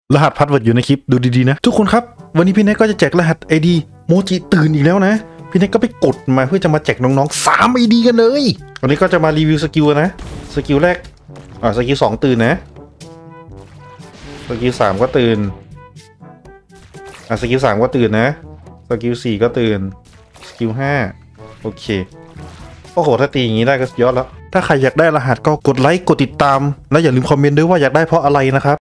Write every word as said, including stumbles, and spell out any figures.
รหัสพาสเวิร์ดอยู่ในคลิปดูดีๆนะทุกคนครับวันนี้พี่เน็กก็จะแจกรหัส ไอ ดี โมจิตื่นอีกแล้วนะพี่เน็กก็ไปกดมาเพื่อจะมาแจกน้องๆสาม ไอ ดี กันเลยวันนี้ก็จะมารีวิวสกิลนะสกิลแรกอ่าสกิลสองตื่นนะสกิลสามก็ตื่นอ่าสกิลสามก็ตื่นนะสกิลสี่ก็ตื่นสกิลห้าโอเคโอ้โหถ้าตีอย่างนี้ได้ก็ยอดแล้วถ้าใครอยากได้รหัสก็กดไลค์กดติดตามและอย่าลืมคอมเมนต์ด้วยว่าอยากได้เพราะอะไรนะครับ